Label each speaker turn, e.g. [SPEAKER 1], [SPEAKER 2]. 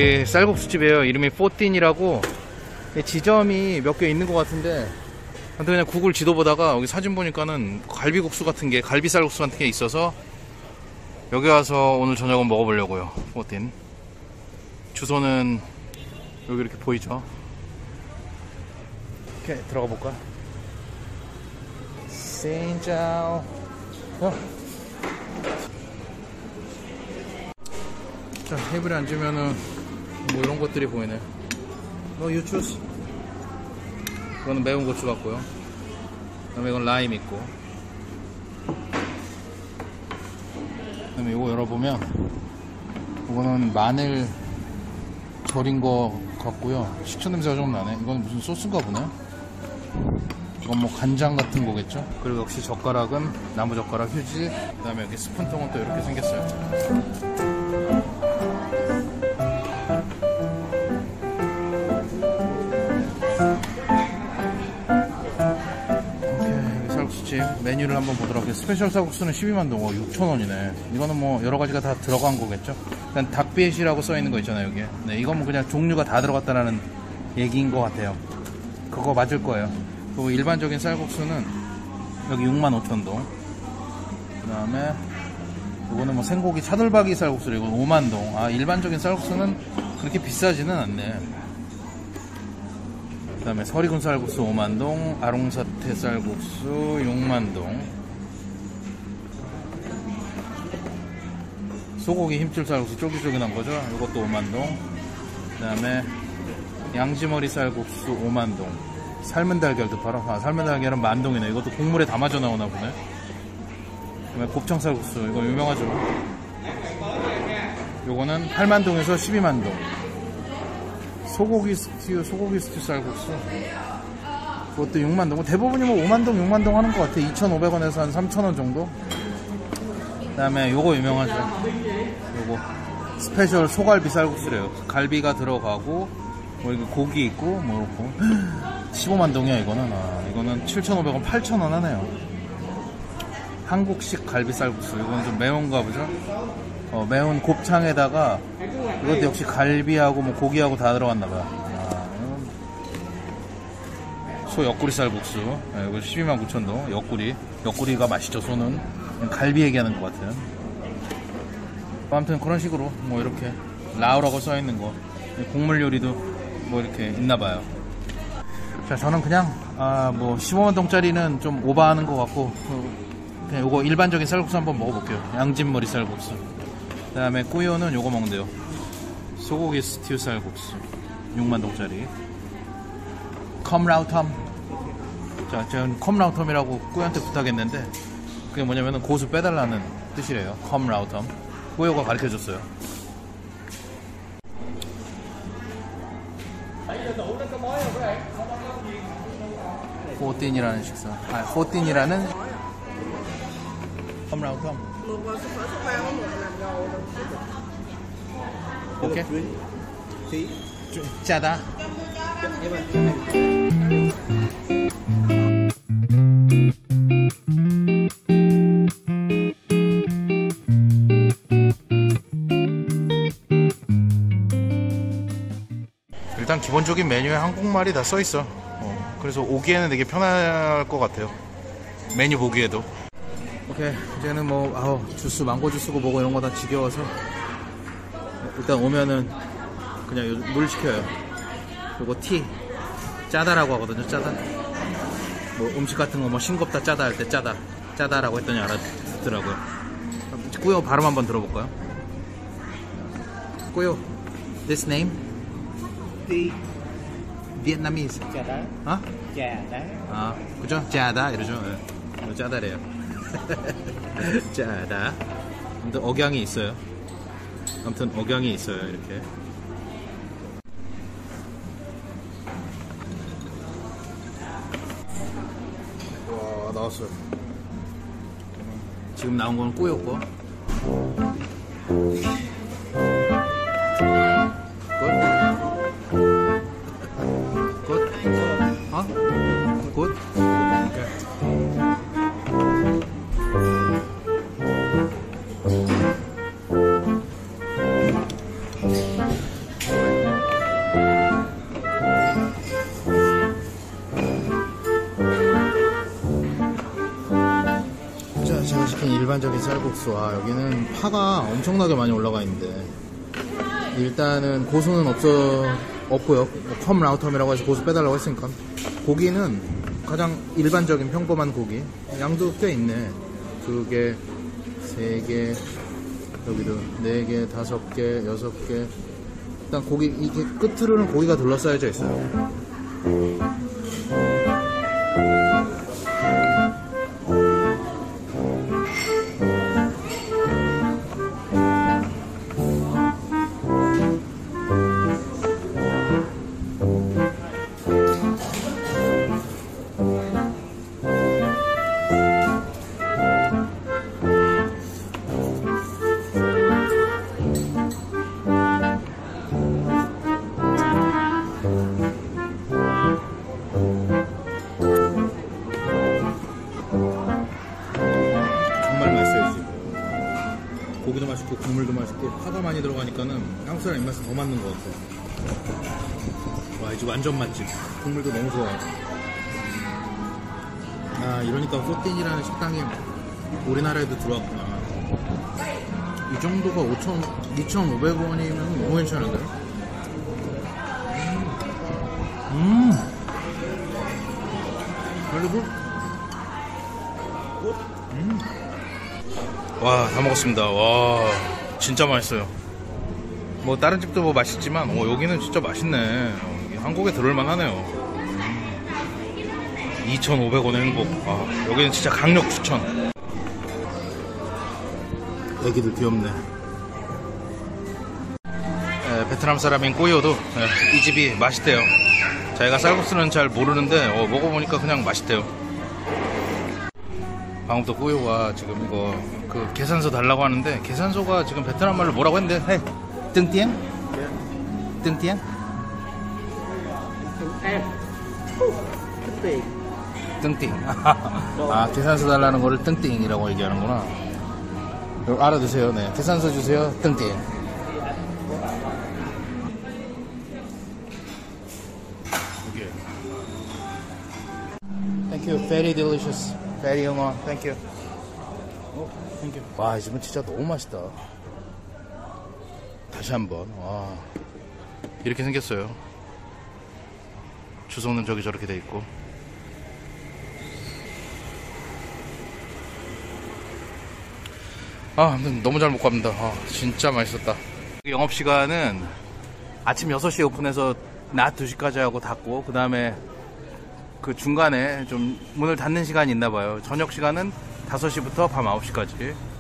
[SPEAKER 1] 여기 쌀국수집이에요. 이름이 14이라고. 지점이 몇 개 있는 것 같은데, 아무튼 그냥 구글 지도 보다가 여기 사진 보니까는 갈비국수 같은 게, 갈비 쌀국수 같은 게 있어서 여기 와서 오늘 저녁은 먹어보려고요. 14. 주소는 여기 이렇게 보이죠? 이렇게 들어가 볼까? 신짜오. 자, 테이블에 앉으면은 뭐 이런 것들이 보이네. 유추스. 이거는 매운 고추 같고요. 그 다음에 이건 라임 있고. 그 다음에 이거 열어보면 이거는 마늘 절인 거 같고요. 식초 냄새가 좀 나네. 이건 무슨 소스인가 보네. 이건 뭐 간장 같은 거겠죠. 그리고 역시 젓가락은 나무 젓가락 휴지. 그 다음에 여기 스푼통은 또 이렇게 생겼어요. 메뉴를 한번 보도록 할게요. 스페셜 쌀국수는 12만동, 6,000원이네. 이거는 뭐 여러가지가 다 들어간 거겠죠. 일단 닭비엣이라고 써있는 거 있잖아요, 여기에. 네, 이건 뭐 그냥 종류가 다 들어갔다라는 얘기인 것 같아요. 그거 맞을 거예요. 그리고 일반적인 쌀국수는 여기 65,000동. 그 다음에 이거는 뭐 생고기 차돌박이 쌀국수래. 이건 5만동. 아, 일반적인 쌀국수는 그렇게 비싸지는 않네. 그 다음에 서리군 쌀국수 5만동, 아롱사태 쌀국수 6만동, 소고기 힘줄 쌀국수 쫄깃쫄깃한 거죠. 이것도 5만동. 그 다음에 양지머리 쌀국수 5만동, 삶은 달걀도 팔아. 아, 삶은 달걀은 만동이네. 이것도 국물에 담아져 나오나 보네. 그 다음에 곱창 쌀국수, 이거 유명하죠. 요거는 8만동에서 12만동. 소고기 스튜 쌀국수, 그것도 6만동. 대부분이 뭐 5만동, 6만동 하는 것 같아. 2,500원에서 한 3,000원 정도. 그 다음에 요거 유명하죠. 요거 스페셜 소갈비 쌀국수래요. 갈비가 들어가고 뭐 이렇게 고기 있고 뭐 이렇고. 15만동이야 이거는. 아, 이거는 7,500원, 8,000원 하네요. 한국식 갈비 쌀국수. 이건 좀 매운가 보죠. 매운 곱창에다가 이것도 역시 갈비하고 뭐 고기하고 다 들어갔나봐요. 아, 소 옆구리 쌀국수. 네, 이거 129,000동. 옆구리가 맛있죠. 소는 갈비 얘기하는 것 같아요. 아무튼 그런 식으로 뭐 이렇게 라오라고 써있는 거, 곡물 요리도 뭐 이렇게 있나봐요. 자, 저는 그냥 뭐 15만동짜리는 좀 오버하는 것 같고, 그냥 요거 일반적인 쌀국수 한번 먹어볼게요. 양진머리 쌀국수. 그 다음에 꾸요는 요거 먹는데요. 소고기 스튜 쌀국수 6만동짜리. 컴라우텀. 자, 저는 컴라우텀이라고 꾸요한테 부탁했는데 그게 뭐냐면은 고수 빼달라는 뜻이래요. 컴라우텀. 꾸요가 가르쳐줬어요. 포틴이라는 식사. 아, 포틴이라는 컴라우텀. 오케이. 짜다. 일단 기본적인 메뉴에 한국말이 다 써있어. 그래서 오기에는 되게 편할 것 같아요. 메뉴 보기에도. 오케이, 이제는 뭐 주스, 망고 주스고 뭐고 이런 거 다 지겨워서 일단 오면은 그냥 물 시켜요. 그리고 티, 짜다라고 하거든요. 짜다. 뭐 음식 같은 거 뭐 싱겁다 짜다 할 때 짜다라고 했더니 알아듣더라고요. 꾸요 발음 한번 들어볼까요? 꾸요, this name? Vietnamese.
[SPEAKER 2] 짜다.
[SPEAKER 1] 어?
[SPEAKER 2] 짜다.
[SPEAKER 1] 아, 그죠? 짜다 이러죠. 네. 짜다래요. 짜다. 아무튼 억양이 있어요. 이렇게. 와, 나왔어요. 지금 나온 건 꾸였고. 굿? 오케이. 아르헨티나 일반적인 쌀국수. 아, 여기는 파가 엄청나게 많이 올라가 있는데, 일단은 고수는 없고요. 뭐 컴 라우텀이라고 해서 고수 빼달라고 했으니까. 고기는 가장 일반적인 평범한 고기. 양도 꽤 있네. 2개, 3개, 여기도 4개, 5개, 6개. 일단 고기, 이게 끝으로는 고기가 둘러싸여져 있어요. 고기도 맛있고 국물도 맛있고 파가 많이 들어가니까는 한국 사람 입맛에 더 맞는 것 같아요. 와, 이제 완전 맛집. 국물도 너무 좋아요. 아, 이러니까 소틴이라는 식당이 우리나라에도 들어왔구나. 이 정도가 2,500원이면 너무 괜찮은데요? 그리고 와, 다 먹었습니다. 와, 진짜 맛있어요. 뭐 다른 집도 뭐 맛있지만 여기는 진짜 맛있네. 한국에 들어올만 하네요. 2,500원의 행복. 아, 여기는 진짜 강력 추천. 애기들 귀엽네. 베트남 사람인 꼬이오도 이 집이 맛있대요. 자기가 쌀국수는 잘 모르는데 먹어보니까 그냥 맛있대요. 방금부터 꼬이오가 지금 이거 그 계산서 달라고 하는데, 계산서가 지금 베트남 말로 뭐라고 했는데, 헤, 뜬띠엔? 뜬띠엔? 뜬띵. 아, 계산서 달라는 거를 뜬띵이라고 얘기하는구나. 알아두세요. 네, 계산서 주세요. 뜬띵. 이게. Thank you. Very delicious. Very 영어. Thank you. Thank you. 와, 이 집은 진짜 너무 맛있다. 다시 한번. 와, 이렇게 생겼어요. 주소는 저기 저렇게 돼 있고. 아, 너무 잘 먹고 갑니다. 아, 진짜 맛있었다. 영업시간은 아침 6시에 오픈해서 낮 2시까지 하고 닫고, 그 다음에 그 중간에 좀 문을 닫는 시간이 있나봐요. 저녁 시간은 5시부터 밤 9시까지.